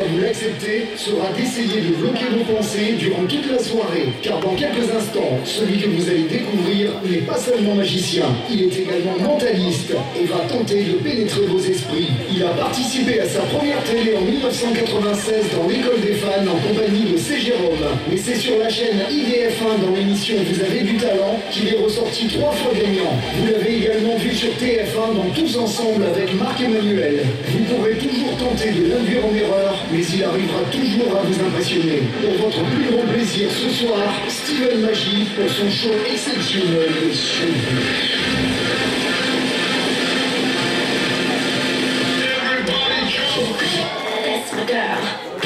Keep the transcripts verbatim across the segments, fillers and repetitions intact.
Vous l'acceptez sera d'essayer de bloquer vos pensées durant toute la soirée, car dans quelques instants, celui que vous allez découvrir n'est pas seulement magicien, il est également mentaliste et va tenter de pénétrer vos esprits. Il a participé à sa première télé en mille neuf cent quatre-vingt-seize dans l'école des fans en compagnie de C. Jérôme. Mais c'est sur la chaîne I D F un dans l'émission Vous avez du talent qu'il est ressorti trois fois gagnant. Vous l'avez également vu sur T F un dans Tous ensemble avec Marc Emmanuel. Vous pourrez toujours tenter de l'induire en erreur, mais il arrivera toujours à vous impressionner. Pour votre plus grand plaisir ce soir, Steven Magie pour son show exceptionnel de survie. That's my girl.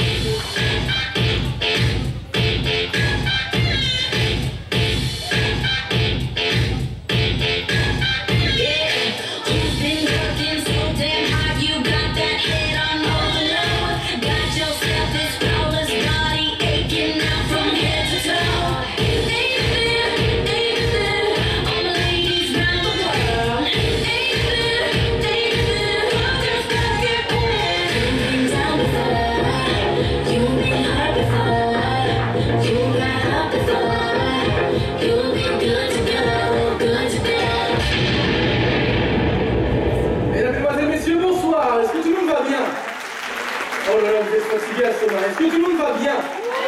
Fatigué à ce moment. Est-ce que tout le monde va bien?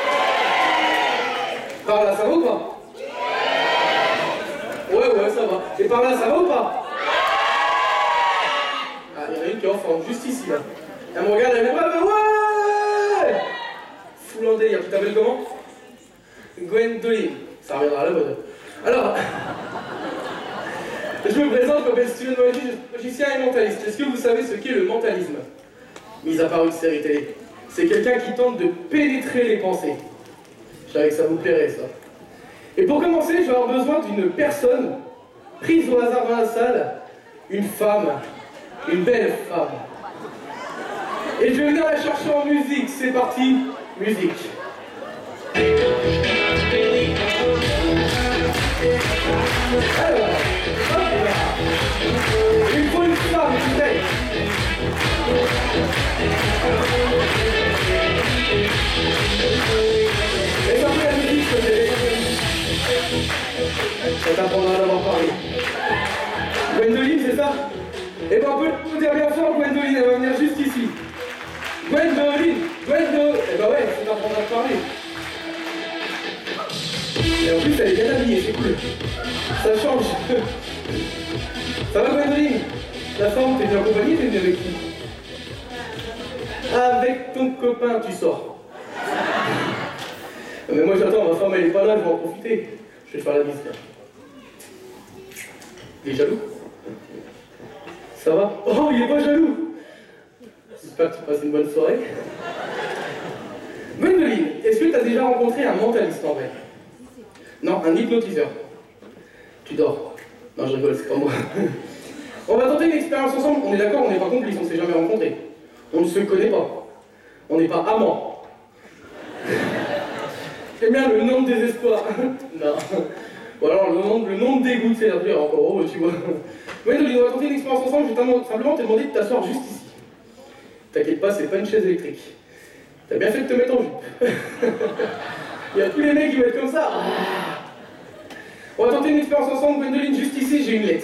Par là, ça va ou pas? Ouais, ouais, ça va. Et par là, ça va ou pas? Ah, il y en a une qui est en forme, juste ici, là. Elle me regarde, elle me dit, ouais, ouais! Full en délire. Tu t'appelles comment? Gwendoline. Ça reviendra à la mode. Alors, je me présente, je m'appelle Steven Magie, magicien et mentaliste. Est-ce que vous savez ce qu'est le mentalisme? Mis à part une série télé. C'est quelqu'un qui tente de pénétrer les pensées. Je savais que ça vous plairait, ça. Et pour commencer, je vais avoir besoin d'une personne prise au hasard dans la salle, une femme, une belle femme. Et je vais venir la chercher en musique. C'est parti, musique. Alors, hop là. Il faut une femme, une belle. Et ça fait la musique, je te ça t'apprendra d'avoir parlé. Gwendoline, c'est ça? Eh ben on peut le dire bien fort, Gwendoline, elle va venir juste ici. Gwendoline, Gwendoline. Eh ben ouais, ça t'apprendra à parler. Et en plus, elle est bien habillée, c'est cool. Ça change. Ça va, Gwendoline? La forme, t'es bien accompagnée, t'es venue avec qui? Avec ton copain, tu sors. Mais moi j'attends, ma femme elle est pas là, je vais en profiter. Je vais faire la bise là. Il est jaloux? Ça va? Oh, il est pas jaloux! J'espère que tu passes une bonne soirée. Gwendoline, est-ce que tu as déjà rencontré un mentaliste en vrai? Non, un hypnotiseur. Tu dors. Non, je rigole, c'est pas moi. On va tenter une expérience ensemble, on est d'accord, on n'est pas complices, on s'est jamais rencontrés. On ne se connaît pas. On n'est pas amants. J'aime bien le nom de désespoir. Non. Ou alors le nom, le nom de dégoût, c'est dire encore heureux, tu vois. Gwendoline, on va tenter une expérience ensemble, je vais simplement te demander de t'asseoir juste ici. T'inquiète pas, c'est pas une chaise électrique. T'as bien fait de te mettre en jupe. Il y a tous les mecs qui vont être comme ça. On va tenter une expérience ensemble, Gwendoline, juste ici, j'ai une lettre.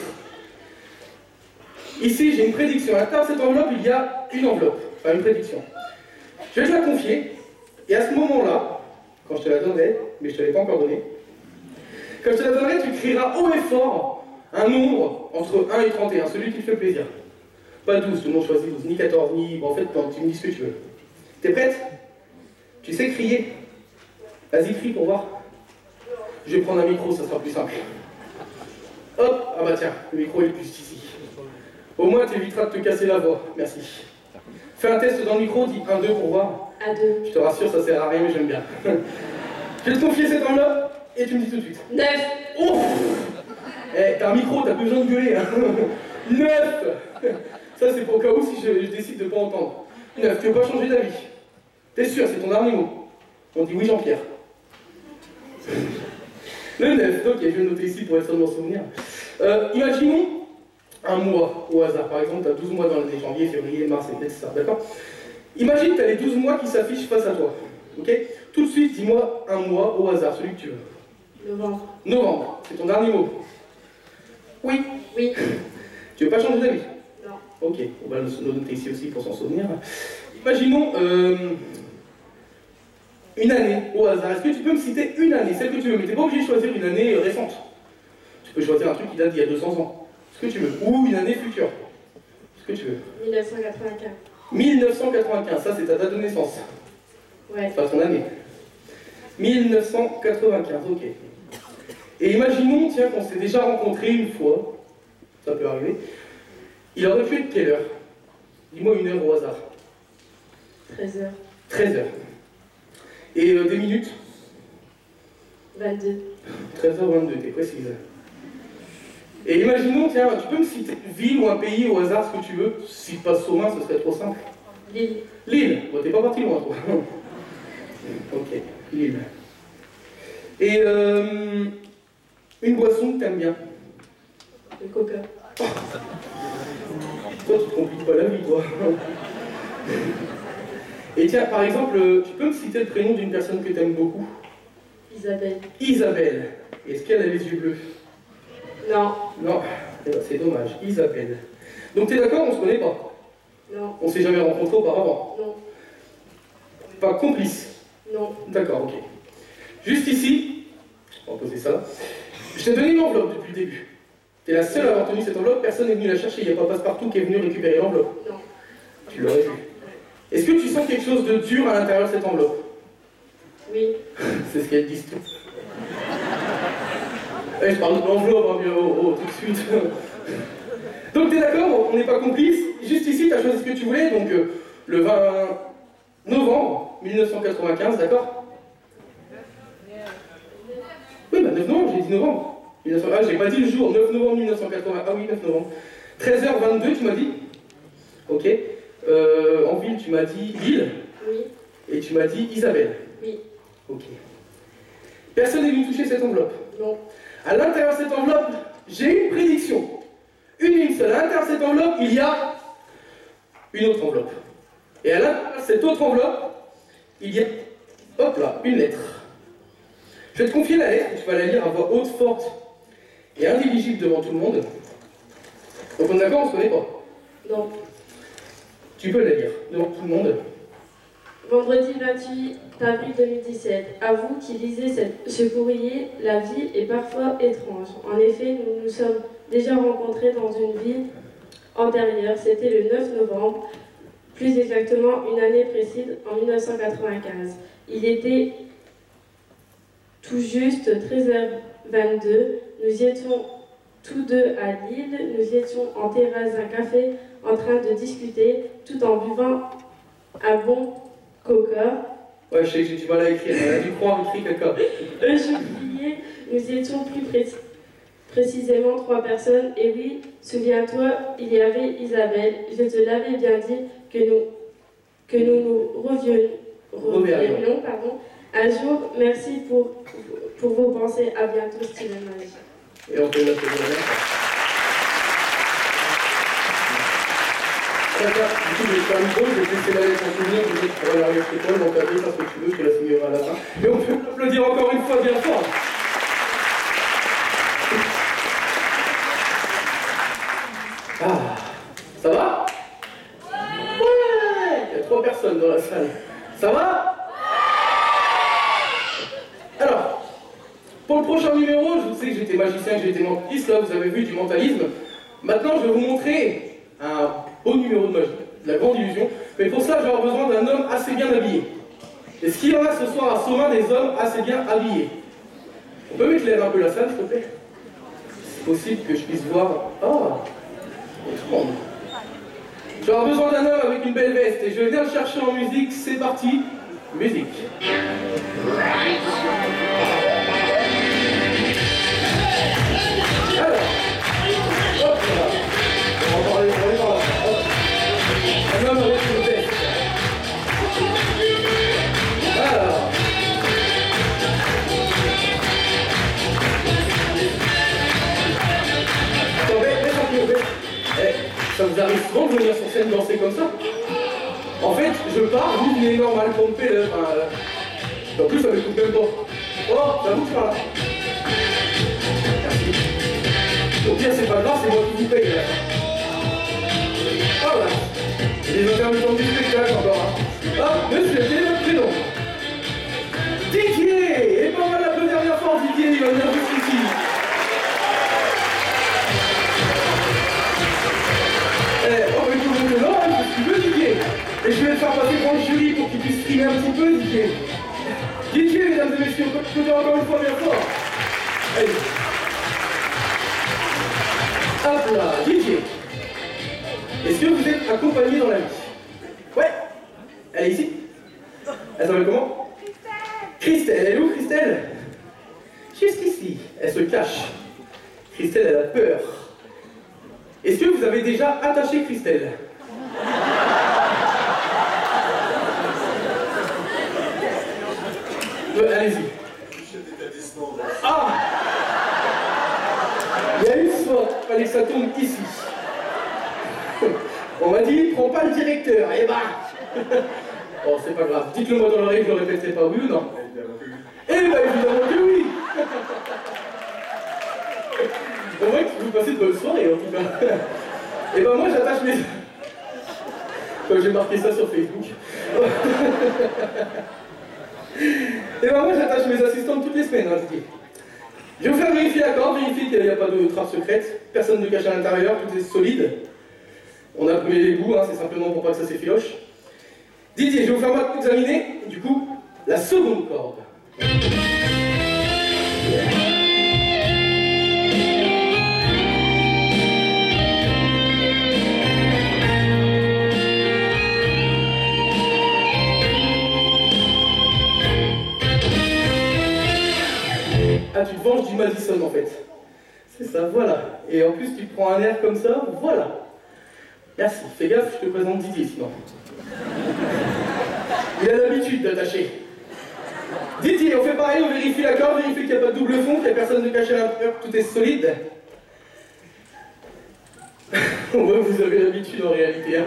Ici, j'ai une prédiction. À l'intérieur de cette enveloppe, il y a une enveloppe, enfin une prédiction. Je vais te la confier, et à ce moment-là, quand je te la donnerai, mais je ne te l'ai pas encore donnée, quand je te la donnerai, tu crieras haut et fort un nombre entre un et trente et un, celui qui te fait plaisir. Pas douze, tout le monde choisit douze, ni quatorze, ni... Bon, en fait, non, tu me dis ce que tu veux. T'es prête? Tu sais crier? Vas-y, crie pour voir. Je vais prendre un micro, ça sera plus simple. Hop, ah bah tiens, le micro est juste ici. Au moins, tu éviteras de te casser la voix. Merci. Fais un test dans le micro, dis un deux pour voir. un deux. Je te rassure, ça sert à rien, mais j'aime bien. Je vais te confier cette enveloppe et tu me dis tout de suite. neuf. Ouf. Eh, t'as un micro, t'as plus besoin de gueuler. Hein. neuf. Ça, c'est pour au cas où si je, je décide de ne pas entendre. neuf. Tu veux pas changer d'avis? T'es sûr, c'est ton dernier mot? On dit oui, Jean-Pierre. Le neuf. Ok, je vais le noter ici pour être sûr de m'en souvenir. Euh, imaginons un mois au hasard. Par exemple, tu as douze mois dans l'année, janvier, février, mars, et cetera. D'accord? Imagine que tu as les douze mois qui s'affichent face à toi. Ok? Tout de suite, dis-moi un mois au hasard, celui que tu veux. Novembre. Novembre, c'est ton dernier mot. Oui. Oui. Tu veux pas changer d'avis? Non. Ok, on va le noter ici aussi pour s'en souvenir. Imaginons euh, une année au hasard. Est-ce que tu peux me citer une année, celle que tu veux? Mais tu n'es pas obligé de choisir une année euh, récente. Tu peux choisir un truc qui date d'il y a deux cents ans. Ce que tu veux. Ou une année future. Ce que tu veux. mille neuf cent quatre-vingt-quinze. mille neuf cent quatre-vingt-quinze, ça c'est ta date de naissance. Ouais. Enfin ton année. mille neuf cent quatre-vingt-quinze, ok. Et imaginons, tiens, qu'on s'est déjà rencontrés une fois. Ça peut arriver. Il aurait pu être quelle heure? Dis-moi une heure au hasard. treize heures. treize heures. Et euh, des minutes? vingt-deux. treize heures vingt-deux, t'es précise. Et imaginons, tiens, tu peux me citer une ville ou un pays au hasard, ce que tu veux. Si tu passes au main, ce serait trop simple. Lille. Lille. Bon, t'es pas parti loin, toi. Ok, Lille. Et euh, une boisson que t'aimes bien? Le coca. Toi, tu te compliques pas la vie, toi. Et tiens, par exemple, tu peux me citer le prénom d'une personne que t'aimes beaucoup? Isabelle. Isabelle. Est-ce qu'elle a les yeux bleus? Non. Non, eh ben, c'est dommage. Isabelle. Donc t'es d'accord, on se connaît pas? Non. On s'est jamais rencontrés auparavant? Non. Pas complice? Non. D'accord, ok. Juste ici, on va poser ça. Je t'ai donné une enveloppe depuis le début. T'es la seule à avoir tenu cette enveloppe, personne n'est venu la chercher, il n'y a pas Passepartout qui est venu récupérer l'enveloppe. Non. Tu l'aurais vu. Est-ce que tu sens quelque chose de dur à l'intérieur de cette enveloppe? Oui. C'est ce qu'elles disent tout. Eh, je parle de l'enveloppe, hein, bien, oh, oh, tout de suite. Donc t'es d'accord, on n'est pas complices. Juste ici, t'as choisi ce que tu voulais, donc euh, le vingt novembre mille neuf cent quatre-vingt-quinze, d'accord? Oui, bah neuf novembre, j'ai dit novembre. Ah, j'ai pas dit le jour, neuf novembre mille neuf cent quatre-vingts. Ah oui, neuf novembre. treize heures vingt-deux, tu m'as dit? Ok. Euh, en ville, tu m'as dit Lille? Oui. Et tu m'as dit Isabelle? Oui. Ok. Personne n'est venu toucher cette enveloppe? Non. À l'intérieur de cette enveloppe, j'ai une prédiction. Une et une seule. À l'intérieur de cette enveloppe, il y a une autre enveloppe. Et à l'intérieur de cette autre enveloppe, il y a, hop là, une lettre. Je vais te confier la lettre, tu vas la lire à voix haute, forte et intelligible devant tout le monde. Donc on est d'accord, on se connaît pas? Non. Tu peux la lire devant tout le monde. Vendredi vingt-huit avril deux mille dix-sept. À vous qui lisez cette- ce courrier, la vie est parfois étrange. En effet, nous nous sommes déjà rencontrés dans une ville antérieure. C'était le neuf novembre, plus exactement une année précise, en mille neuf cent quatre-vingt-quinze. Il était tout juste treize heures vingt-deux. Nous étions tous deux à Lille. Nous étions en terrasse d'un café en train de discuter tout en buvant un bon coca. Ouais, je sais que j'ai du mal à écrire, elle a dû croire écrit quelqu'un. Euh, je oubliais, nous étions plus pré- précisément trois personnes. Et oui, souviens-toi, il y avait Isabelle. Je te l'avais bien dit que nous, que nous nous revions, reverrions, pardon, un jour. Merci pour, pour vos pensées. À bientôt, Steven Marie. Et on peut la faire. D'accord, du coup, je vais faire une pause, je vais te laisser la lettre en souvenir, je vais te faire l'arrière chez toi, l'encadrer, faire ce que tu veux, je te la signerai à la fin. Et on peut applaudir encore une fois bien fort. Ah, ça va? Ouais! Il y a trois personnes dans la salle. Ça va? Alors, pour le prochain numéro, je sais que j'étais magicien, que j'étais mentaliste, là vous avez vu du mentalisme. Maintenant, je vais vous montrer un beau numéro de magie, de la grande illusion. Mais pour ça, je vais avoir besoin d'un homme assez bien habillé. Est-ce qu'il y en a ce soir à Sauvain des hommes assez bien habillés? On peut m'éclairer un peu la salle, s'il te plaît? C'est possible que je puisse voir... Ah, étrange. Je vais avoir besoin d'un homme avec une belle veste et je vais venir le chercher en musique. C'est parti, musique. Alors, hop là. On va aller, on va aller par là. Hop. Un homme avec une veste. Alors. Attendez, laisse un peu, laisse. Eh, ça vous arrive souvent de venir sur scène danser comme ça? En fait, je pars, vous venez normal, pomper le... Enfin, euh... en plus, ça m'écoute même pas. Oh, j'avoue que je parle. Merci. Au pire, c'est pas grave, c'est moi qui vous paye là. Oh là. Et les intermittents du spectacle encore. Hein. Hop, monsieur, quel est votre prénom? Didier. Et ben on va l'applaudir bien fort, Didier, il va venir juste ici. Eh, oh, mais tout le monde est là, hein, si tu veux, Didier. Et je vais le faire passer devant le jury pour qu'il puisse streamer un petit peu, Didier. Didier, mesdames et messieurs, on peut dire encore une fois bien fort. Allez. Hop là, Didier. Est-ce que vous êtes accompagné dans la vie? Ouais. Elle est ici. Elle s'appelle comment? Christelle. Elle est où, Christelle? Juste ici. Elle se cache. Christelle, elle a peur. Est-ce que vous avez déjà attaché Christelle? euh, Allez-y. Ah! Il y a une fois, il fallait que ça tombe ici. On m'a dit, prends pas le directeur, et bah! Bon, c'est pas grave. Dites-le moi dans l'oreille, je le répéterai pas, oui ou non? Eh ben évidemment que oui! Au moins que vous passez de bonnes soirées en tout cas. Et ben moi j'attache mes... Comme j'ai marqué ça sur Facebook. Et ben moi j'attache mes assistantes toutes les semaines, hein, je dis. Je vais vous faire vérifier la corde, vérifier qu'il n'y a pas de trappe secrète, personne ne cache à l'intérieur, tout est solide. On a brûlé les bouts, hein, c'est simplement pour pas que ça s'effiloche. Didier, je vais vous faire moi examiner, du coup, la seconde corde. Ah, tu te venges du Madison en fait. C'est ça, voilà. Et en plus, tu prends un air comme ça, voilà. Merci, fais gaffe, je te présente Didier sinon. Il a l'habitude d'attacher. Didier, on fait pareil, on vérifie la corde, vérifie qu'il n'y a pas de double fond, qu'il n'y a personne de caché à l'intérieur, tout est solide. Ouais, vous avez l'habitude en réalité. Hein.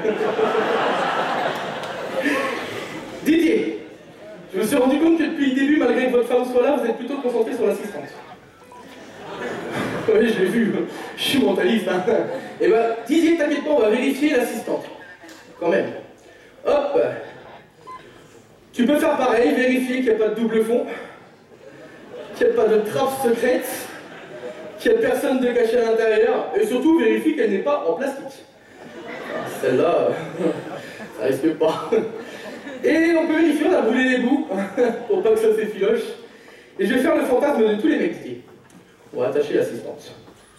Didier, je me suis rendu compte que depuis le début, malgré que votre femme soit là, vous êtes plutôt concentré sur l'assistante. Oui, je l'ai vu, je suis mentaliste. Hein. Et ben, Didier, t'inquiète pas, on va vérifier l'assistante. Quand même. Hop. Tu peux faire pareil, vérifier qu'il n'y a pas de double fond, qu'il n'y a pas de trappe secrète, qu'il n'y a personne de caché à l'intérieur, et surtout vérifier qu'elle n'est pas en plastique. Celle-là, ça risque pas. Et on peut vérifier, on a brûlé les bouts, pour pas que ça s'effiloche. Et je vais faire le fantasme de tous les mecs ici. On va attacher l'assistante.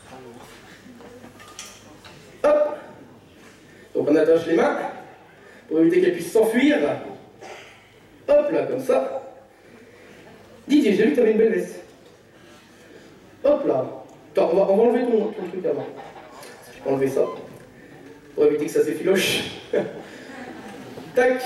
Hop. Donc on attache les mains, pour éviter qu'elle puisse s'enfuir. Hop là, comme ça. Didier, j'ai vu que tu avais une belle veste. Hop là. Attends, on va, on va enlever ton, ton truc avant. Je peux enlever ça. Pour éviter que ça s'effiloche. Tac.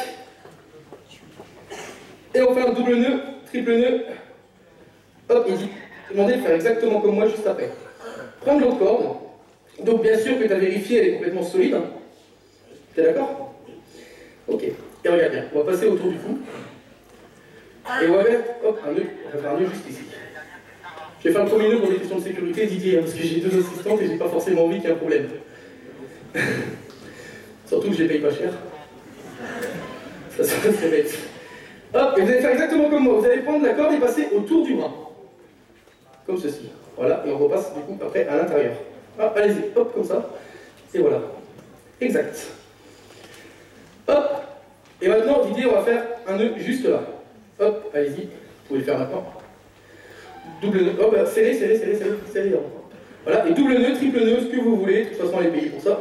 Et on fait un double nœud, triple nœud. Hop, il dit, demandez de faire exactement comme moi juste après. Prendre l'autre corde. Donc bien sûr que tu as vérifié, elle est complètement solide. T'es d'accord? Ok. Et regarde bien, on va passer autour du cou. Et on va mettre, hop, un nœud. On va faire un nœud juste ici. Je vais faire le premier nœud pour des questions de sécurité, Didier, hein, parce que j'ai deux assistantes et j'ai pas forcément envie qu'il y ait un problème. Surtout que je les paye pas cher. Ça serait bête. Hop, et vous allez faire exactement comme moi. Vous allez prendre la corde et passer autour du bras. Comme ceci. Voilà, et on repasse du coup après à l'intérieur. Hop, allez-y, hop, comme ça. Et voilà. Exact. Hop. Et maintenant, Didier, on va faire un nœud juste là. Hop, allez-y. Vous pouvez le faire maintenant. Double nœud. Hop, serrez, serrez, serrez, serrez, serrez. Voilà, et double nœud, triple nœud, ce que vous voulez. De toute façon, elle est payée pour ça.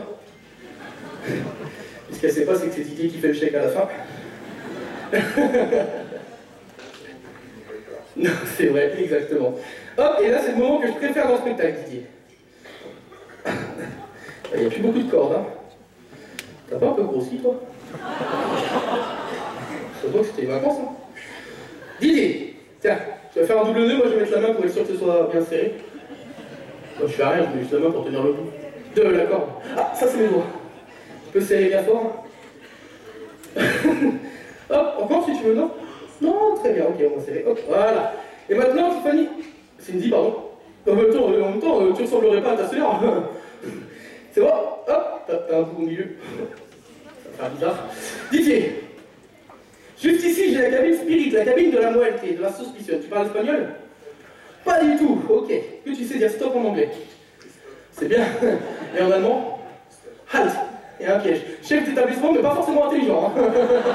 Ce qu'elle ne sait pas, c'est que c'est Didier qui fait le chèque à la fin. Non, c'est vrai, exactement. Hop, et là, c'est le moment que je préfère dans le spectacle, Didier. Il n'y a plus beaucoup de cordes, hein. T'as pas un peu grossi, toi? Ça doit que c'était les vacances, hein. Didier, tiens, tu vas faire un double nœud, moi je vais mettre la main pour être sûr que ce soit bien serré. Moi je fais rien, je mets juste la main pour tenir le bout de la corde. Ah, ça c'est mes doigts. Tu peux serrer bien fort. Hop, encore si tu veux, non? Non, très bien, ok, on va serrer. Hop, voilà. Et maintenant, Tiffany, Cindy, pardon. En même temps, en même temps tu ressemblerais pas à ta sœur. C'est bon? Hop, t'as un bout au milieu. Ça va faire bizarre. Didier, juste ici, j'ai la cabine spirit, la cabine de la moelle-té, de la suspicion. Tu parles espagnol? Pas du tout, ok. Que tu sais dire stop en anglais? C'est bien. Et en allemand? Halt. Et un piège. Chef d'établissement, mais pas forcément intelligent. Hein.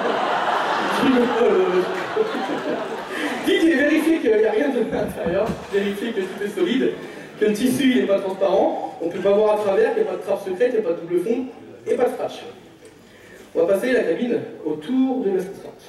Didier, vérifiez qu'il n'y a rien de l'intérieur. Vérifiez que tout est solide, que le tissu n'est pas transparent, on ne peut pas voir à travers, qu'il n'y a pas de trappe secrète, il n'y a pas de double fond, et pas de scratch. On va passer la cabine autour de l'assistante.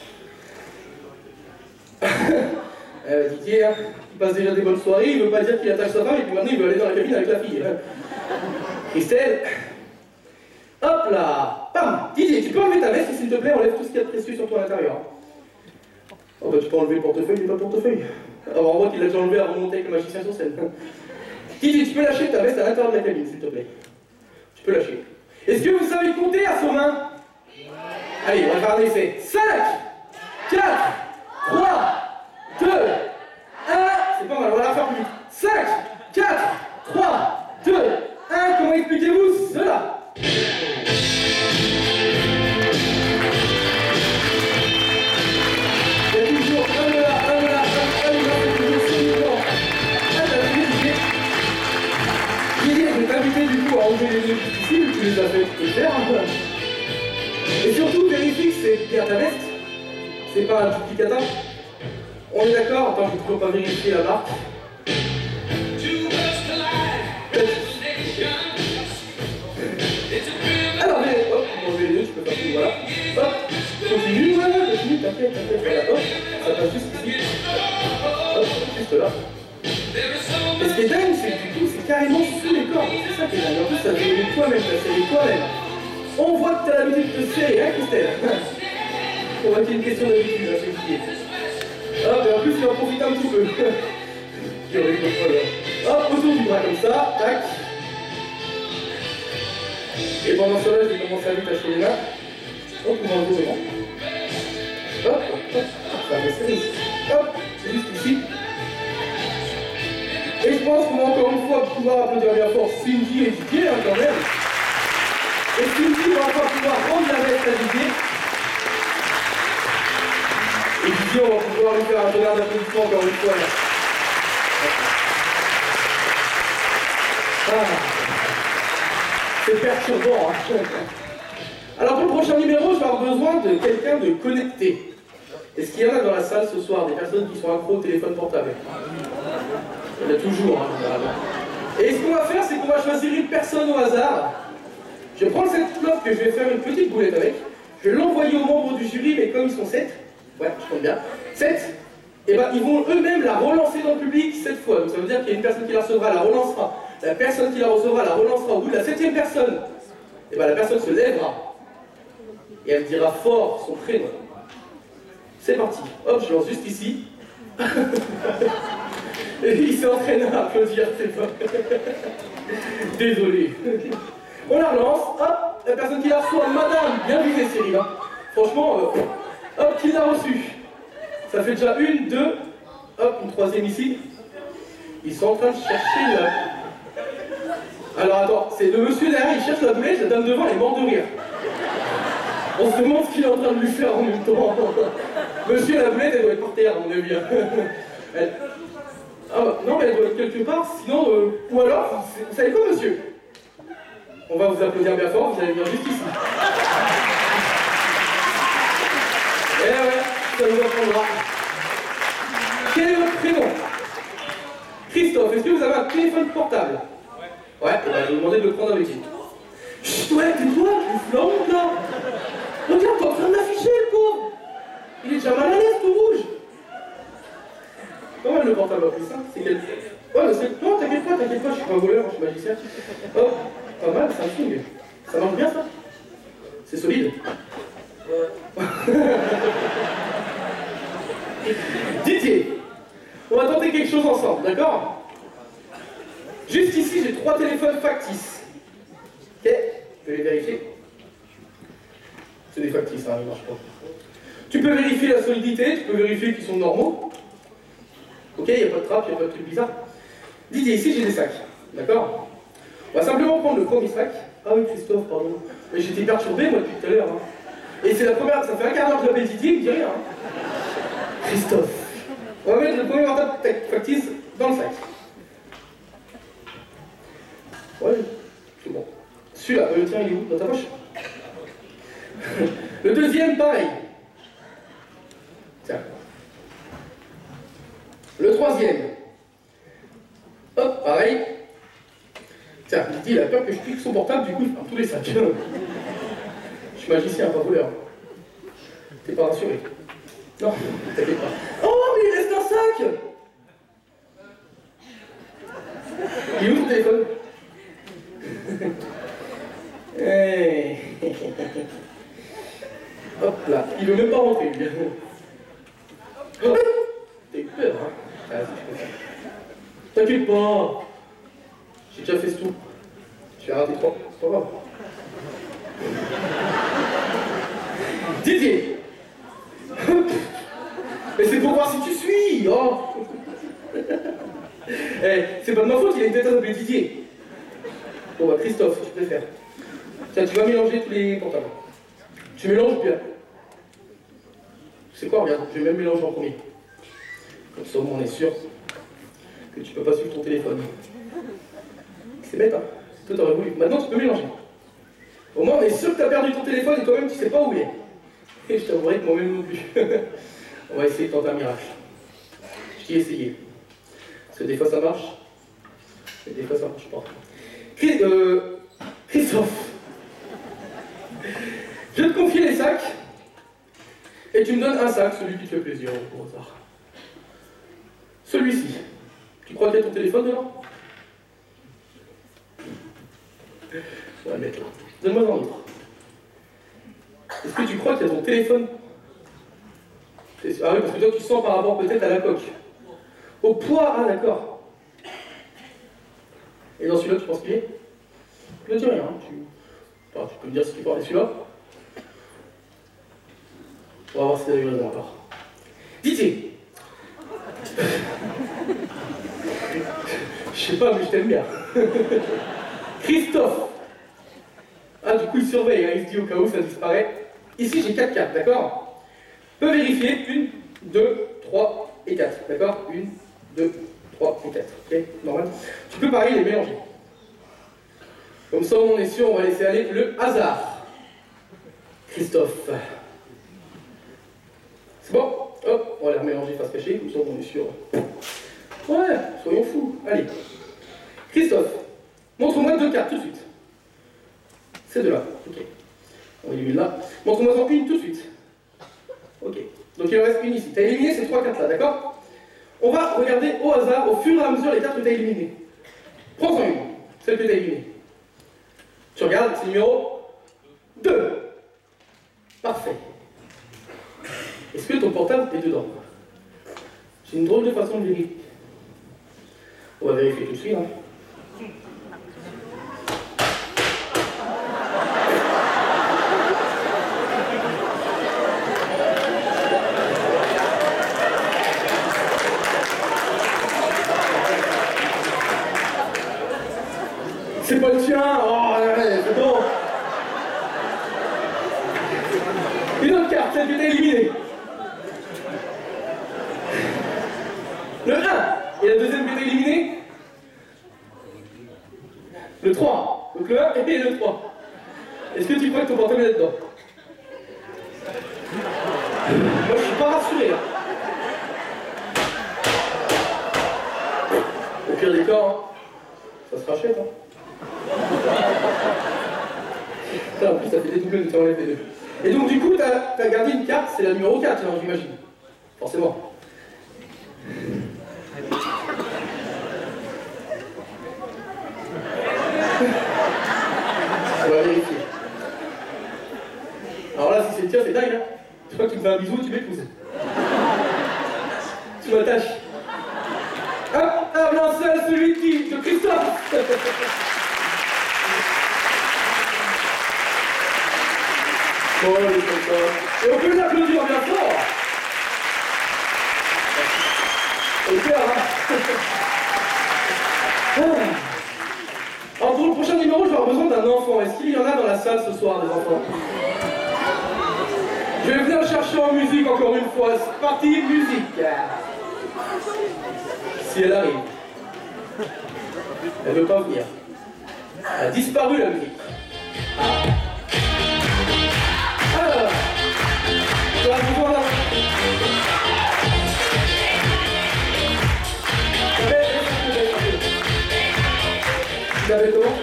euh, Didier, hein, il passe déjà des bonnes soirées, il ne veut pas dire qu'il attache sa femme, et puis maintenant il veut aller dans la cabine avec la fille. Christelle, hop là, pam. Didier, tu peux enlever ta veste, s'il te plaît, enlève tout ce qu'il y a de précieux sur toi à l'intérieur. Oh bah tu peux enlever le portefeuille, il n'est pas le portefeuille. Alors on voit qu'il l'a déjà enlevé avant de monter avec le magicien sur scène. Didier, tu peux lâcher ta veste à l'intérieur de la cabine, s'il te plaît. Tu peux lâcher. Est-ce que vous savez compter à son main? Allez, on va faire un essai. cinq, quatre, trois, deux, un. C'est pas mal, on va la faire plus vite. cinq, quatre, trois, deux, un. Comment expliquez-vous cela? Il y a toujours un de là, un de là, un de là, c'est toujours suivant. Ah, t'as vu, Didier? Didier, je vais t'inviter du coup à enlever les nœuds difficiles, tu les as fait, tu peux le faire. Et surtout, vérifie que c'est bien ta veste, c'est pas un duplicata. On est d'accord? Attends, je ne peux pas vérifier la marque. Alors, mais, hop, on va enlever les nœuds, tu peux faire tout, voilà. Hop, continue, ouais, continue, t'inquiète, t'inquiète, voilà, hop, ça passe juste ici. Hop, juste là. Et ce qui est dingue, c'est que du coup, c'est carrément sous les cordes. C'est ça qui est dingue. En plus, ça fait toi-même, ça fait toi-même. On voit que tu as l'habitude de se serrer, hein, Christelle? On va qu'il y ait une question d'habitude, hein, c'est oublié. Hop, et en plus, il en profite un petit peu. Hop, autour du bras comme ça, tac. Et pendant ce temps-là, je vais commencer à vite acheter les mains. Hop, on va enlever devant. Hop, hop, hop, ça va serrer ici. Hop, c'est juste ici. Et je pense qu'on va encore une fois pouvoir applaudir bien fort Cindy et Didier, hein, quand même. Et Cindy va encore pouvoir rendre la veste à Didier. Et Didier, on va pouvoir lui faire un tonnerre d'applaudissements encore une fois. Là. Ah. C'est perturbant. Hein. Alors pour le prochain numéro, je vais avoir besoin de quelqu'un de connecté. Est-ce qu'il y en a dans la salle ce soir, des personnes qui sont accros au téléphone portable? Il y en a toujours, hein, généralement. Et ce qu'on va faire, c'est qu'on va choisir une personne au hasard. Je vais prendre cette clope que je vais faire une petite boulette avec. Je vais l'envoyer aux membres du jury, mais comme ils sont sept, ouais, je compte bien, sept, et ben ils vont eux-mêmes la relancer dans le public sept fois. Donc ça veut dire qu'il y a une personne qui la recevra, la relancera. La personne qui la recevra, la relancera. Au bout de la septième personne, et ben la personne se lèvera. Et elle dira fort son prénom. C'est parti. Hop, je lance juste ici. Et il s'est entraîné à applaudir, c'est pas. Désolé. On la relance, hop, la personne qui la reçoit, madame, bien visé Cyril, hein. Franchement, euh, hop, qui l'a reçu. Ça fait déjà une, deux, hop, une troisième ici. Ils sont en train de chercher la... Alors attends, c'est le monsieur derrière, il cherche la boulette, la dame devant, elle est morte de rire. On se demande ce qu'il est en train de lui faire en même temps. Monsieur, la boulette, elle doit être par terre, à mon avis. Elle... Ah bah, non, mais elle doit être quelque part, sinon... Euh... Ou alors, vous savez quoi, monsieur? On va vous applaudir bien fort, vous allez venir juste ici. Eh ouais, ça vous apprendra. Quel est votre prénom? Christophe, est-ce que vous avez un téléphone portable? Ouais. Ouais, et ben je vais vous demander de le prendre avec vous. Chut, ouais, tais-toi, tu me fous la honte là. Regarde, t'es en train de l'afficher, le pauvre. Il est déjà mal à l'aise, tout rouge. Pas mal le portable en plus, hein. C'est quel... Ouais, mais c'est... Non, t'inquiète pas, t'inquiète pas, je suis pas un voleur, je suis magicien. Hop, pas mal, Samsung. Ça marche bien, ça? C'est solide? Ouais. Didier, on va tenter quelque chose ensemble, d'accord? Juste ici, j'ai trois téléphones factices. Ok, je vais les vérifier. C'est des factices, hein, ils marchent pas. Tu peux vérifier la solidité, tu peux vérifier qu'ils sont normaux. Ok, il n'y a pas de trappe, il n'y a pas de truc bizarre. Didier, ici j'ai des sacs, d'accord? On va simplement prendre le premier sac. Ah oui, Christophe, pardon. Mais j'étais perturbé, moi, depuis tout à l'heure. Hein. Et c'est la première, ça fait un quart d'heure que je l'appelle Didier, il me dit rien. Hein. Christophe. On va mettre le premier portable factice dans le sac. Ouais, c'est bon. Celui-là, le tien, il est où? Dans ta poche? Le deuxième, pareil. Tiens. Le troisième. Hop, pareil. Tiens, il dit, il a peur que je pique son portable, du coup, il fait tous les sacs. Je suis magicien, pas voleur. T'es pas rassuré? Non, t'inquiète pas. Oh, mais il reste un sac! Il est où ton téléphone? Hey. Hop là, il veut même pas rentrer, lui. Oh, t'as eu peur, hein? Ah, si, t'inquiète pas. J'ai déjà fait ce tour. J'ai raté trois, c'est pas grave. Didier. Mais c'est pour voir si tu suis. Oh. Eh, c'est pas de ma faute, il a une tête à s'appeler Didier. Bon bah Christophe, tu préfères. Tiens, tu vas mélanger tous les portables. Tu mélanges bien. C'est quoi, regarde, je vais même mélanger en premier. Comme ça, on est sûr que tu peux pas suivre ton téléphone. C'est bête, hein? Toi, t'aurais voulu. Maintenant, tu peux mélanger. Au moins, on est sûr que t'as perdu ton téléphone et toi-même, tu sais pas où il est. Et je t'avouerai que moi-même non plus. On va essayer de tenter un miracle. Je t'y ai essayé. Parce que des fois, ça marche. Et des fois, ça marche pas. Christ euh, Christophe. Je vais te confier les sacs. Et tu me donnes un sac, celui qui te fait plaisir, au hasard. Celui-ci. Tu crois qu'il y a ton téléphone dedans? On va le mettre là. Donne-moi un autre. Est-ce que tu crois qu'il y a ton téléphone? Ah oui, parce que toi tu sens par rapport peut-être à la coque. Au poids, ah d'accord. Et dans celui-là, tu penses qu'il est? Je ne dis rien. Tu... Enfin, tu peux me dire ce qu'il parle de celui-là. On va voir si t'as eu raison encore. Didier. Je sais pas, mais je t'aime bien. Christophe. Ah, du coup, il surveille, hein, il se dit au cas où ça disparaît. Ici, j'ai quatre cartes, d'accord? Peut vérifier une, deux, trois et quatre, d'accord? Une, deux, trois et quatre, ok? Normal. Tu peux pareil les mélanger. Comme ça, on est sûr, on va laisser aller le hasard. Christophe. C'est bon? Hop, on va les remélanger face cachée, comme ça, on est sûr. Ouais, soyons fous. Allez. Christophe, montre-moi deux cartes tout de suite. Ces deux-là, ok. On élimine là. Montre-moi en une tout de suite. Ok. Donc il en reste une ici. Tu as éliminé ces trois cartes-là, d'accord? On va regarder au hasard, au fur et à mesure, les cartes que tu as éliminées. Prends-en une, celle que tu as éliminée. Tu regardes, c'est numéro deux. Parfait. Est-ce que ton portable est dedans? C'est une drôle de façon de vérifier. On va vérifier tout de suite. Hein. C'est pas le tien. Oh, ouais, c'est bon. Une autre carte, celle que t'as éliminée. Le un. Et la deuxième que t'as éliminée? Le trois. Donc le un et le trois. Est-ce que tu crois que ton portable est dedans? Moi, je suis pas rassuré, là. Au pire des cas, hein, ça se rachète, hein. Putain, en plus, ça fait des doublés de t'enlèver les deux. Et donc, du coup, t'as as gardé une carte, c'est la numéro quatre, hein, j'imagine. Forcément. On va vérifier. Alors là, si c'est le tien, c'est dingue, hein. Je crois que tu me fais un bisou, tu m'épouses. Tu m'attaches. Hop, un blanc seul, celui qui... de Christophe. Oh, les contents. Et on peut l'applaudir bien fort. Ok, hein. Alors pour le prochain numéro, je vais avoir besoin d'un enfant. Est-ce qu'il y en a dans la salle ce soir, des enfants? Je vais venir le chercher en musique encore une fois. C'est parti, musique. Si elle arrive. Elle veut pas venir. Elle a disparu la musique. Ah. Alors, tu as besoin d'un... Tu t'appelles comment?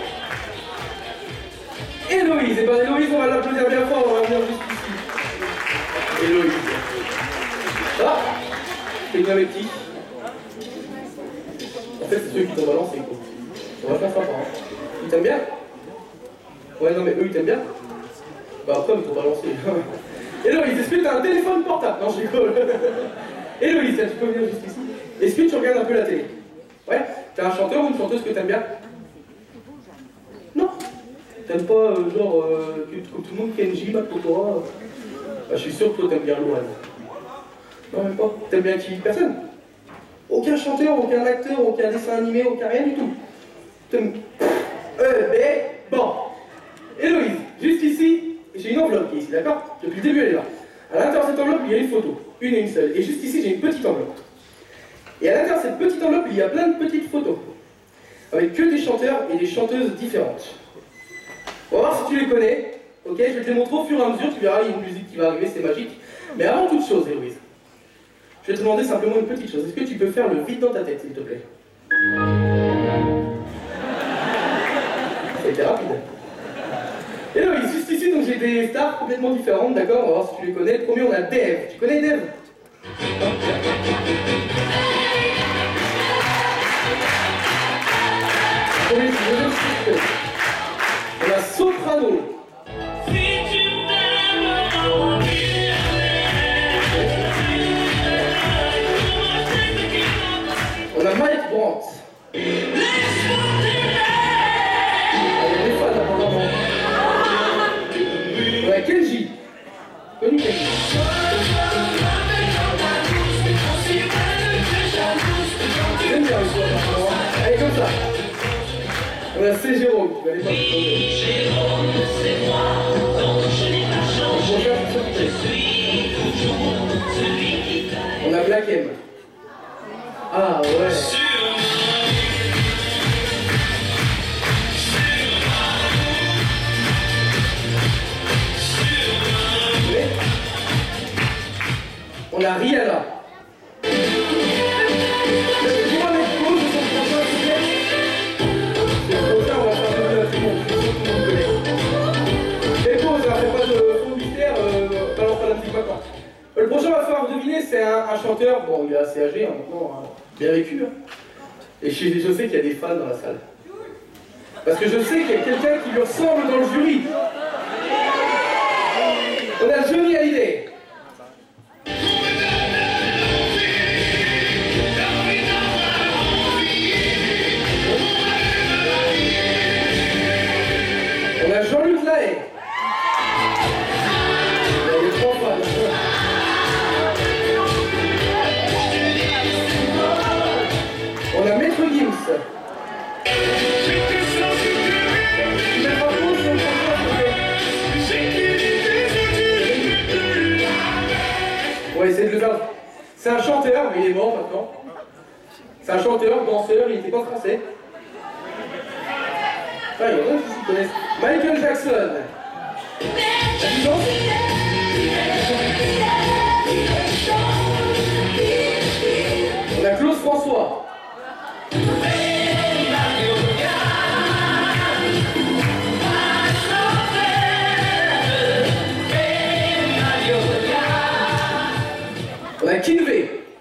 Héloïse. Et bien Héloïse, on va l'applaudir bien fort, on va venir juste ici. Héloïse. Ça va? T'es bien mes petits? En fait, c'est ceux qui t'ont balancé, quoi. C'est vachement sympa, hein. Ils t'aiment bien? Ouais, non, mais eux, ils t'aiment bien? Bah, après, ils t'ont balancé. Héloïse, est-ce que t'as un téléphone portable? Non, je rigole. Héloïse, tu peux venir juste ici? Est-ce que tu regardes un peu la télé? Ouais? T'as un chanteur ou une chanteuse que t'aimes bien? Non? T'aimes pas, euh, genre, euh, que, que tout le monde Kenji, Makotora? Bah, je suis sûr que toi, t'aimes bien Louane. Non, même pas. T'aimes bien qui? Personne? Aucun chanteur, aucun acteur, aucun dessin animé, aucun rien du tout. T'aimes... Euh, mais, bon. Héloïse, juste ici, j'ai une enveloppe qui est ici, d'accord? Depuis le début, elle est là. À l'intérieur de cette enveloppe, il y a une photo. Une et une seule. Et juste ici, j'ai une petite enveloppe. Et à l'intérieur de cette petite enveloppe, il y a plein de petites photos. Avec que des chanteurs et des chanteuses différentes. On va voir si tu les connais. Ok, je vais te les montrer au fur et à mesure. Tu verras, il y a une musique qui va arriver, c'est magique. Mais avant toute chose, Héloïse, je vais te demander simplement une petite chose. Est-ce que tu peux faire le vide dans ta tête, s'il te plaît? Ça a été rapide. Héloïse, juste ici, donc j'ai des stars complètement différentes, d'accord? On va voir si tu les connais. Le premier, on a Dave. Tu connais Dave? On a Soprano. On a Mike Brandt. Il y a des fans apparemment. On a Kenji. Connu Kenji. J'aime bien le soir apparemment. Allez, comme ça. On a C. Jérôme, tu vas aller voir. Jérôme, c'est moi, dont je n'ai pas changé. Je suis toujours celui qui t'aime. On a Black M. Ah ouais. On a Rihanna. Le prochain, va falloir deviner, c'est un, un chanteur, bon, il est assez âgé, hein, maintenant, hein, bien vécu. Hein. Et je, je sais qu'il y a des fans dans la salle. Parce que je sais qu'il y a quelqu'un qui lui ressemble dans le jury. On a Johnny Hallyday. On a Jean-Luc Lahaye. On a Maître Gims. On va essayer de le faire. C'est un chanteur, mais il est mort maintenant. C'est un chanteur, danseur, il n'était pas français. Ah, il y en a qui s'y connaissent. Michael Jackson. On a Claude François. On a Kinvé.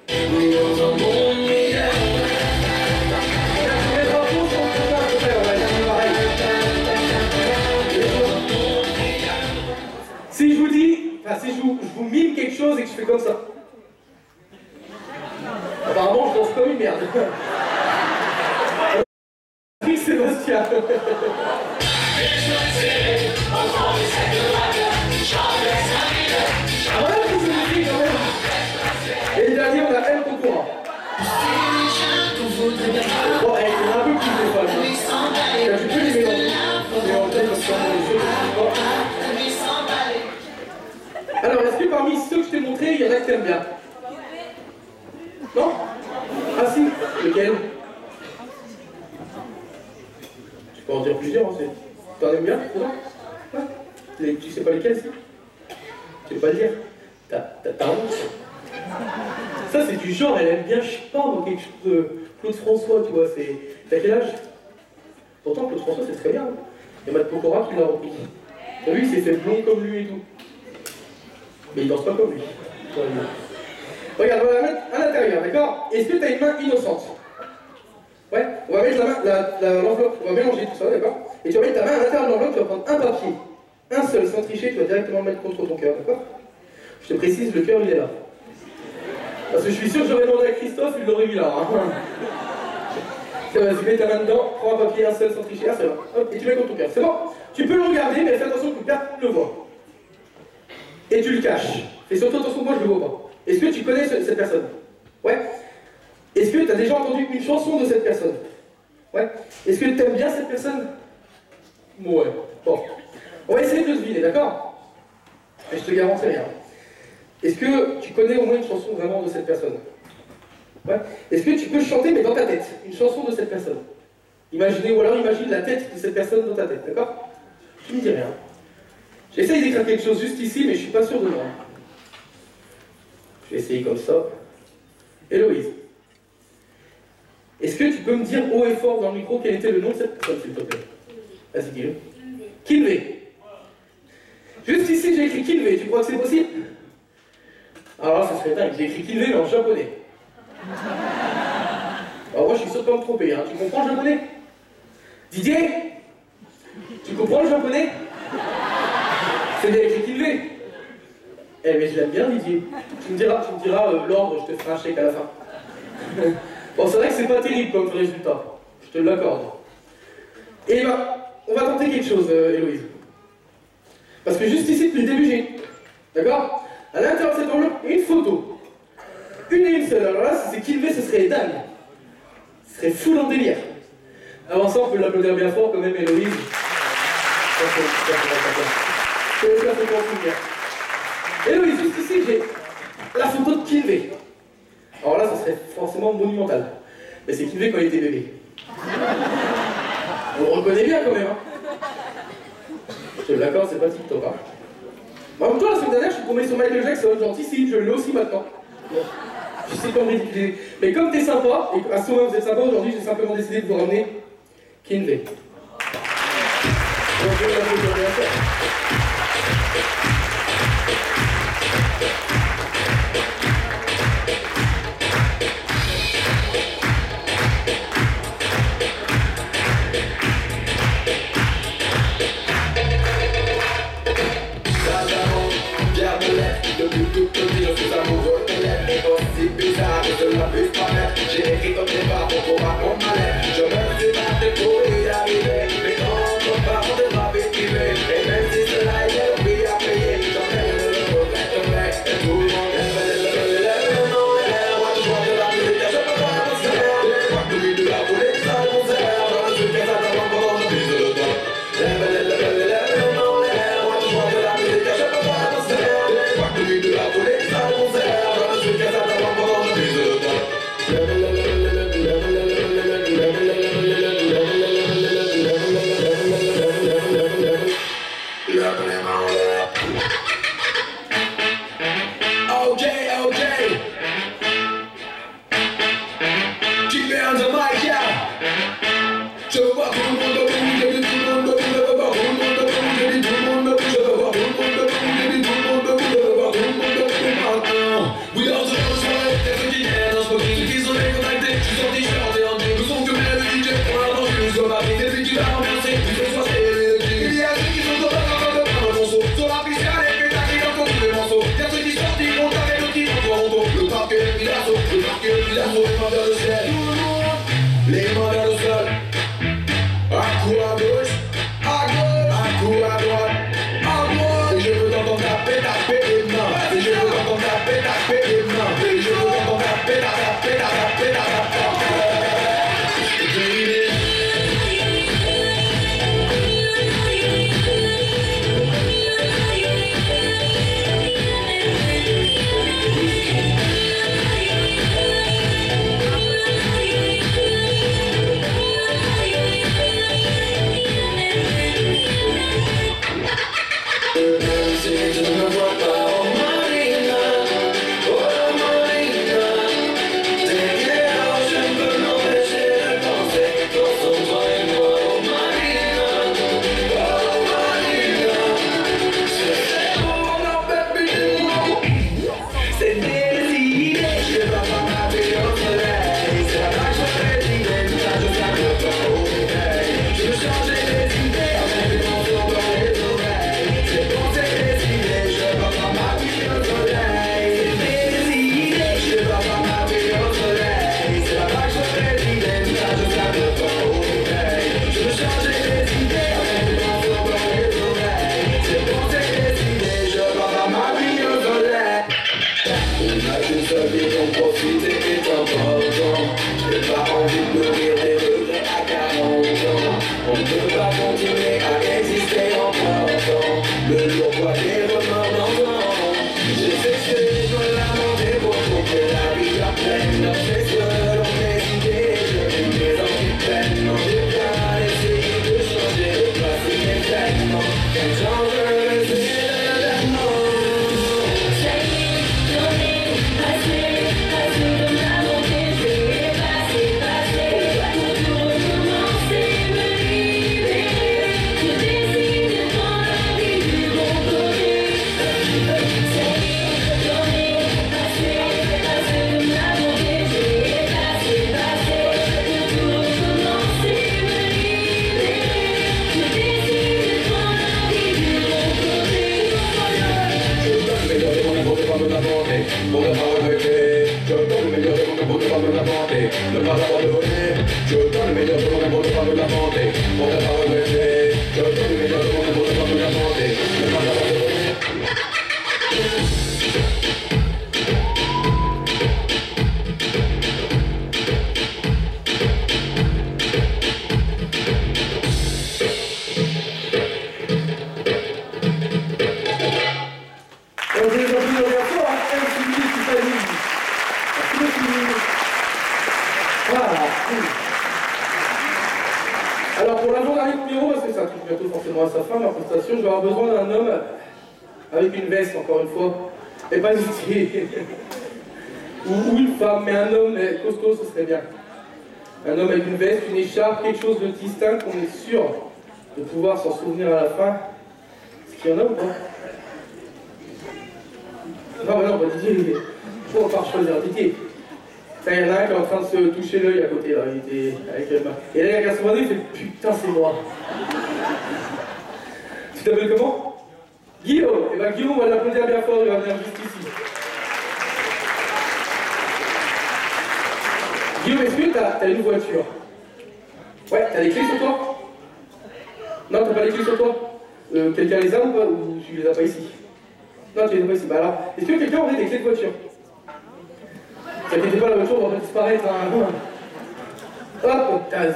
Si je vous dis, enfin si je vous, je vous mime quelque chose et que je fais comme ça. Apparemment je danse comme une merde. Oui, Sébastien. On en a que t'aimes bien. Non? Ah si, lequel? Tu peux en dire plusieurs, hein, c'est... T'en aimes bien? Ouais. Les... Tu sais pas lesquels, si? Tu veux pas le dire? T'as honte? Ça, c'est du genre, elle aime bien, je sais pas, moi, quelque chose de Claude François, tu vois, c'est... T'as quel âge? Pourtant, Claude François, c'est très bien. Hein. Il y a Matt Pokora qui l'a repris. T'as vu, il s'est fait blond comme lui et tout. Mais il danse pas comme lui. Regarde, on va la mettre à l'intérieur, d'accord? Est-ce que tu as une main innocente? Ouais, on va mettre la main, la, la, l'enveloppe, on va mélanger tout ça, d'accord? Et tu vas mettre ta main à l'intérieur de l'enveloppe, tu vas prendre un papier, un seul, sans tricher, tu vas directement le mettre contre ton cœur, d'accord? Je te précise, le cœur, il est là. Parce que je suis sûr que j'aurais demandé à Christophe, il l'aurait mis là. Hein. Vas-y, mets ta main dedans, prends un papier, un seul, sans tricher, un seul. Hop, et tu mets contre ton cœur. C'est bon? Tu peux le regarder, mais fais attention que personne ne le voit. Et tu le caches. Fais surtout attention que moi je le vois pas. Est-ce que tu connais ce, cette personne? Ouais. Est-ce que tu as déjà entendu une chanson de cette personne? Ouais. Est-ce que tu aimes bien cette personne? Ouais. Bon. On va essayer de se vider, d'accord? Et je te garantis rien. Est-ce que tu connais au moins une chanson vraiment de cette personne? Ouais. Est-ce que tu peux chanter, mais dans ta tête, une chanson de cette personne? Imaginez, ou alors imagine la tête de cette personne dans ta tête, d'accord? Tu me dis rien. J'essaye d'écrire quelque chose juste ici, mais je suis pas sûr de moi. Je vais essayer comme ça. Héloïse, est-ce que tu peux me dire haut et fort dans le micro quel était le nom de cette personne, s'il te plaît? Vas-y, dis-le. Kinvé. Juste ici, j'ai écrit Kinvé. Tu crois que c'est possible? Alors là, ça serait dingue. J'ai écrit Kinvé, mais en japonais. Alors moi, je suis sûr de pas me tromper. Hein. Tu comprends le japonais? Didier? Tu comprends le japonais? C'est bien écrit Kinvé. Eh mais je l'aime bien, Didier. Tu me diras, tu me diras euh, l'ordre, je te ferai un chèque à la fin. Bon, c'est vrai que c'est pas terrible comme résultat. Je te l'accorde. Et ben, on va tenter quelque chose, euh, Héloïse. Parce que juste ici, depuis le début, j'ai... D'accord? À l'intérieur de cette enveloppe, une photo. Une et une seule. Alors là, si c'est Kinvé, ce serait dingue. Ce serait full en délire. Avant ça, on peut l'applaudir bien fort quand même, Héloïse. Je vais faire ce qu'on souvenir. Héloïse, juste ici, j'ai la photo de Kinvé. Alors là, ça serait forcément monumental. Mais c'est Kinvé quand il était bébé. On le reconnaît bien quand même. Hein. Je te l'accorde, c'est pas TikTok. Hein. En même temps, la semaine dernière, je suis tombé sur Michael Jackson, gentil, si, je l'ai aussi maintenant. Bon. Je sais pas me ridiculiser. Mais comme t'es sympa, et à ce moment vous êtes sympa aujourd'hui, j'ai simplement décidé de vous ramener Kinvé. Donc, je vais la photo bien faire. J'ai écrit comme des barres pour raconter ma lettre. Je me suis battu pour y arriver. Mais non, mon parent de ma vie privée. Et même si cela est le prix à payer, j'en ai le regrette, mais tout le monde lève le nom et l'air. Moi je vois de la musique, je peux pas me faire. Moi que lui de la foulée, ça le concert. Dans le truc, ça t'avance pendant je pise le temps. Lève le nom et l'air. Moi je vois de la musique, je peux pas me faire. Moi que lui de la foulée, ça le concert. Dans le truc, ça t'avance pendant je pise le temps. O J, O J, Kinvé on the mic, yeah. Je veux voir tout le monde debout, j'ai dit tout le monde debout, je veux voir tout le monde debout, j'ai dit tout le monde debout, je veux voir tout le monde debout, j'ai dit tout le monde debout, je veux voir tout le monde debout maintenant. We are the first one, t'es ceux qui viennent, on se moque, ceux qui sont décontactés, je suis sorti, je suis rentré en nous sommes que bien le D J, pour l'instant je suis sur ma vie, c'est lui qui va ambiancer, tu fais soir c'est les qui. Il y a ceux qui sont dans la train de prendre un morceau, sur la piste, y'a les pétards qui viennent contre les morceaux, y'a ceux qui sortent, ils vont taper le petit en Toronto, le parquet, il assaut, le parquet, il assaut, les mains vers le ciel, les mains vers le sol, un coup à gauche, à gauche, un coup à droite, à droite, et je veux t'entendre taper, taper les mains, et je veux t'entendre taper, taper les mains, et je veux t'entendre taper, taper, taper, taper, taper. une seule vie, donc profiter est important. J'ai pas envie de nourrir des regrets à quarante ans. On ne peut pas continuer à exister encore longtemps. Le lourd poids des remords d'antan. J'ai cessé de me lamenter pour couper la vie apprenne. C'est selon mes idées, je vis mes envies pleines. Non, j'ai bien essayé de changer, de passer mes vêtements. Quel genre de rêver de vêtements. Ça y est, j'en ai assez, assez de ma montée. Je vais passer, passer, pour tout recommencer, me libérer. Je décide de prendre la vie du bon côté. Ça y est, j'en ai assez, assez de ma montée. Je vais passer, passer, pour tout recommencer, me libérer. Je décide de prendre la vie du bon côté. Je donne le meilleur des mondes pour ne pas me lamenter, pour ne pas regretter. Je donne le meilleur des mondes pour ne pas me lamenter, ne pas abandonner. Je donne le meilleur des mondes pour ne pas me lamenter, pour ne pas regretter. Je donne le meilleur des mondes pour ne pas me lamenter, ne pas abandonner. On vous les applaudit bien fort, hein, M C D, c'est pas lui. Merci beaucoup. Voilà. Alors pour l'avant-dernier numéro, parce que ça touche bientôt forcément à sa fin, ma prestation, je vais avoir besoin d'un homme avec une veste, encore une fois, et pas hésiter. ou, ou une femme, mais un homme mais costaud, ce serait bien. Un homme avec une veste, une écharpe, quelque chose de distinct qu'on est sûr de pouvoir s'en souvenir à la fin. Est-ce qu'il y en a ou pas? Non, mais non, bah Didier, il est... Faut pas choisir Didier. Ça, il y en a un qui est en train de se toucher l'œil à côté, là, il était avec le main. Et là, il regarde son bonnet, il fait putain, c'est moi. Tu t'appelles comment? Guillaume. Et bah, Guillaume, on va l'applaudir bien fort, il va venir juste ici. Guillaume, est-ce que t'as, t'as une voiture? Ouais, t'as les clés sur toi? Non, t'as pas les clés sur toi? euh, Quelqu'un les a ou pas? Ou tu les as pas ici? Non, tu les as pas ici. Bah alors, est-ce que quelqu'un aurait des clés de voiture? T'inquiète pas, la voiture va pas disparaître. Hein. Hop, tasse.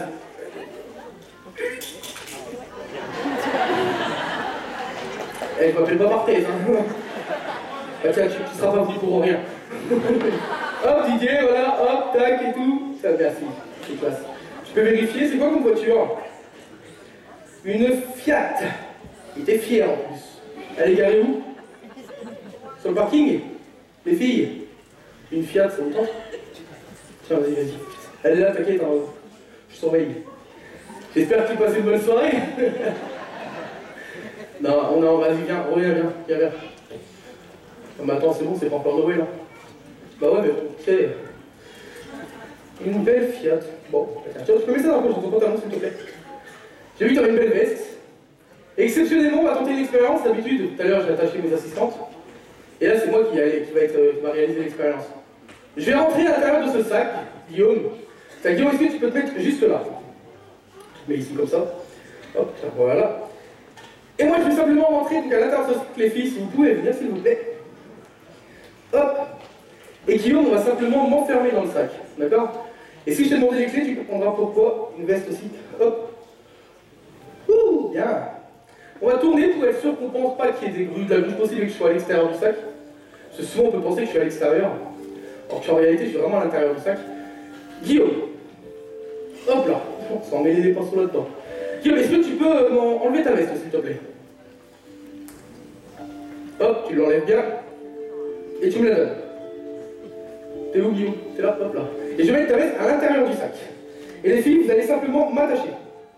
Eh, je m'appelle pas Barthez. Hein. Bah tiens, tu, tu seras pas venu pour rien. Hop, Didier, voilà, hop, tac et tout. Ça, merci, c'est classe. Je peux vérifier, c'est quoi comme voiture? Une Fiat. Il était fier en plus. Elle est garée où? Sur le parking? Les filles? Une Fiat, ça vous tente? Tiens, vas-y, vas-y. Elle est là, t'inquiète, hein. Je surveille. J'espère que tu passes une bonne soirée. Non, non, vas-y, viens, reviens, viens, viens, viens. Non, mais attends, c'est bon, c'est pas encore Noël, là. Bah ouais, mais bon, c'est... Une belle Fiat. Bon, tiens, tu peux mettre ça dans la poche de ton pantalon, s'il te plaît. J'ai vu que t'avais une belle veste. Exceptionnellement, on va tenter une expérience. D'habitude, tout à l'heure, j'ai attaché mes assistantes. Et là, c'est moi qui, qui, va être, qui va réaliser l'expérience. Je vais rentrer à l'intérieur de ce sac, Guillaume. Tiens, Guillaume, est-ce que tu peux te mettre juste là? Je mets ici comme ça. Hop, tiens, voilà. Et moi, je vais simplement rentrer donc, à l'intérieur de ce sac, les filles, si vous pouvez venir, s'il vous plaît. Hop. Et Guillaume, on va simplement m'enfermer dans le sac. D'accord? Et si je t'ai demandé les clés, tu comprendras pourquoi une veste aussi. Hop. Ouh, bien. On va tourner pour être sûr qu'on ne pense pas qu'il y ait des grues de la bouche possible et que je sois à l'extérieur du sac. Parce que souvent on peut penser que je suis à l'extérieur. Alors qu'en réalité je suis vraiment à l'intérieur du sac. Guillaume. Hop là. Sans mêler les pinceaux là-dedans. Guillaume, est-ce que tu peux enlever ta veste s'il te plaît? Hop, tu l'enlèves bien. Et tu me la donnes. T'es où Guillaume? T'es là? Hop là. Et je vais mettre ta veste à l'intérieur du sac. Et les filles, vous allez simplement m'attacher.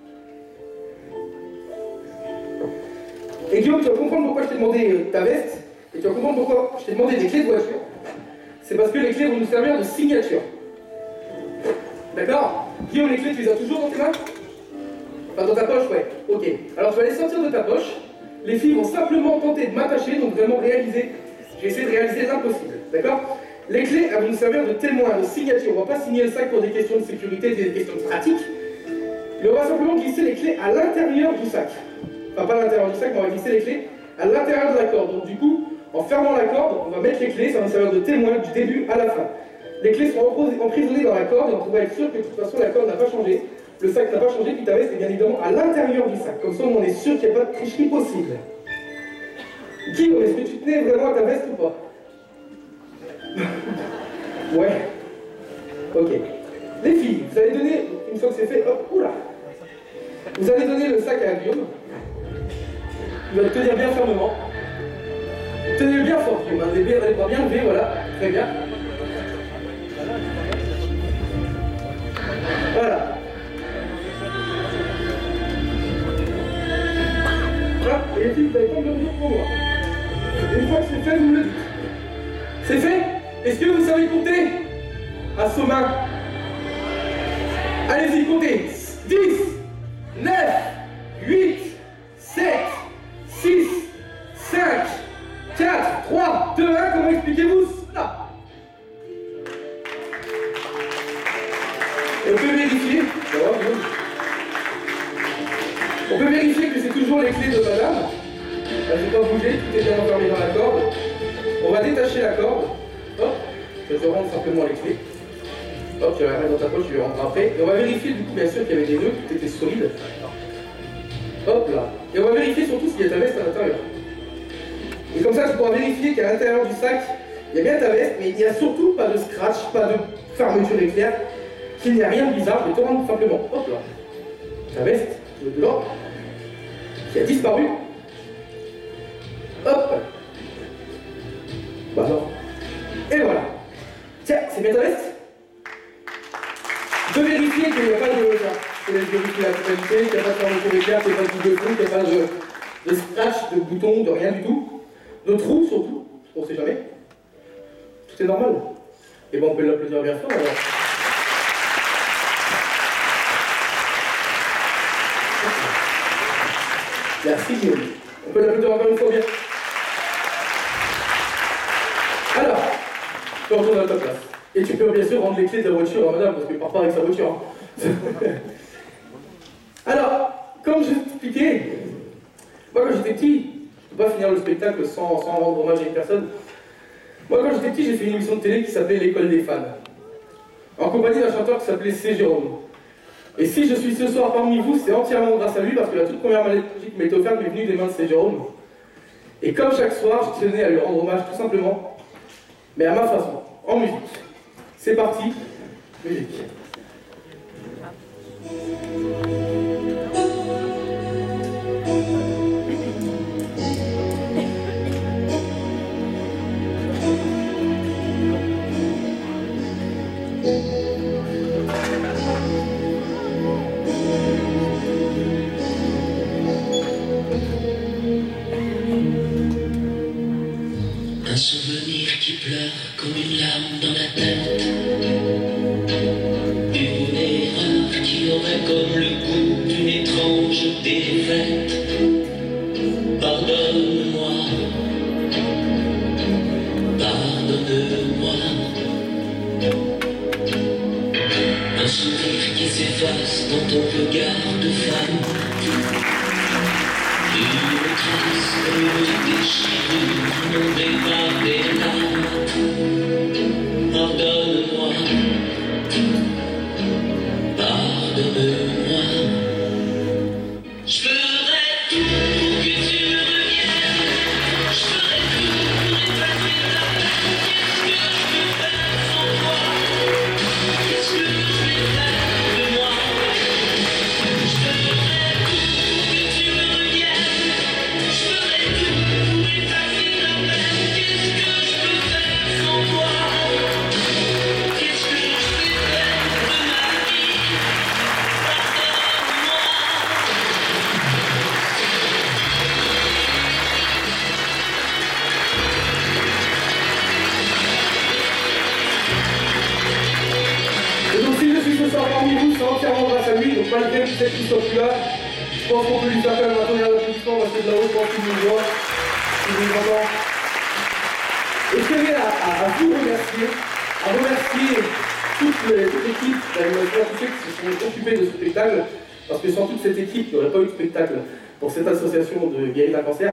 Et Guillaume, tu vas comprendre pourquoi je t'ai demandé ta veste, et tu vas comprendre pourquoi je t'ai demandé des clés de voiture. C'est parce que les clés vont nous servir de signature. D'accord? Guillaume, les clés, tu les as toujours dans tes mains? Enfin, dans ta poche, ouais. Ok. Alors, tu vas les sortir de ta poche. Les filles vont simplement tenter de m'attacher, donc vraiment réaliser. Je vais essayer de réaliser l'impossible. D'accord? Les clés, elles vont nous servir de témoins, de signature. On va pas signer le sac pour des questions de sécurité, des questions pratiques. Mais on va simplement glisser les clés à l'intérieur du sac. Enfin, pas à l'intérieur du sac, mais on va glisser les clés à l'intérieur de la corde. Donc, du coup, En fermant la corde, on va mettre les clés, ça va servir de témoin du début à la fin. Les clés seront emprisonnées dans la corde et on pourra être sûr que de toute façon la corde n'a pas changé, le sac n'a pas changé, puis ta veste est bien évidemment à l'intérieur du sac. Comme ça on est sûr qu'il n'y a pas de tricherie possible. Guillaume, est-ce que tu tenais vraiment à ta veste ou pas? Ouais. Ok. Les filles, vous allez donner, une fois que c'est fait, hop, oula. Vous allez donner le sac à Guillaume. Il va le tenir bien fermement. Tenez-le bien fort, Guillaume. Les bras bien levés, voilà. Très bien. Voilà. Voilà. Et les filles, vous allez prendre le mesure pour moi. Une fois que c'est fait, vous me le dites. C'est fait? Est-ce que vous savez compter? À ce main. Allez-y, comptez. dix, neuf, huit, sept, six, cinq, quatre, trois, deux, un. Comment expliquez-vous cela? Et on peut vérifier. On peut vérifier que c'est toujours les clés de madame. Là, je ne vais pas bouger, tout est bien enfermé dans la corde. On va détacher la corde. Hop, je te rendre simplement les clés. Hop, tu vas la mettre dans ta poche, je vais rentrer après. Et on va vérifier du coup, bien sûr, qu'il y avait des nœuds, que tout était solide. Hop là. Et on va vérifier surtout s'il y a ta veste à l'intérieur. Et comme ça, tu pourras vérifier qu'à l'intérieur du sac, il y a bien ta veste, mais il n'y a surtout pas de scratch, pas de fermeture éclair, qu'il n'y a rien de bizarre. Je vais te rendre simplement, hop là, ta veste de dedans, qui a disparu. Hop. Bah alors. Et voilà. Tiens, c'est bien ta veste? De vérifier qu'il n'y a pas de... Je laisse vérifier la totalité, qu'il n'y a pas de fermeture éclair, qu'il n'y a pas de boule de fond, qu'il n'y a pas de, de scratch, de bouton, de rien du tout. De trous surtout, on ne sait jamais. Tout est normal. Et bon, on peut l'applaudir bien fort alors. Merci Guillaume. On peut l'applaudir encore une fois bien. Alors, tu retournes à ta place. Et tu peux bien sûr rendre les clés de la voiture à madame, parce qu'il part pas avec sa voiture. Hein. Alors, comme je t'expliquais, moi quand j'étais petit, je ne peux pas finir le spectacle sans, sans rendre hommage à une personne. Moi quand j'étais petit, j'ai fait une émission de télé qui s'appelait L'école des fans, en compagnie d'un chanteur qui s'appelait C. Jérôme. Et si je suis ce soir parmi vous, c'est entièrement grâce à lui, parce que la toute première maladie qui m'a été offerte m'est venue des mains de C. Jérôme. Et comme chaque soir, je tenais à lui rendre hommage tout simplement, mais à ma façon, en musique. C'est parti, musique. Un souvenir qui pleure comme une larme dans la tête. Une erreur qui aurait comme le goût d'une étrange défaite. Pardonne-moi, pardonne-moi. Un sourire qui s'efface dans ton regard de femme. Une trace comme une déchirure inondée par des larmes. Pardonne-moi, pardonne-moi. Je ferai tout pour que tu reviennes. Je ferai tout pour effacer la peine. Qu'est-ce que je peux faire sans toi? Qu'est-ce que je vais faire de moi? Je ferai tout pour que tu reviennes. Je ferai tout pour effacer la peine. Qu'est-ce que je peux faire sans toi? Qu'est-ce que je vais faire de ma vie? Pardonne-moi. Et donc si je suis ce soir parmi vous, c'est entièrement grâce à lui, donc malgré le fait qu'il soit plus là, je pense qu'on peut lui faire quand même un tonnerre d'applaudissements, parce que de là-haut, je pense qu'il nous voit, qu'il nous entend. Et je tenais à, à, à vous remercier, à remercier toute le- toute l'équipe d'animation, tous ceux qui se sont occupés de ce spectacle, parce que sans toute cette équipe, il n'y aurait pas eu de spectacle pour cette association de guéris d'un cancer.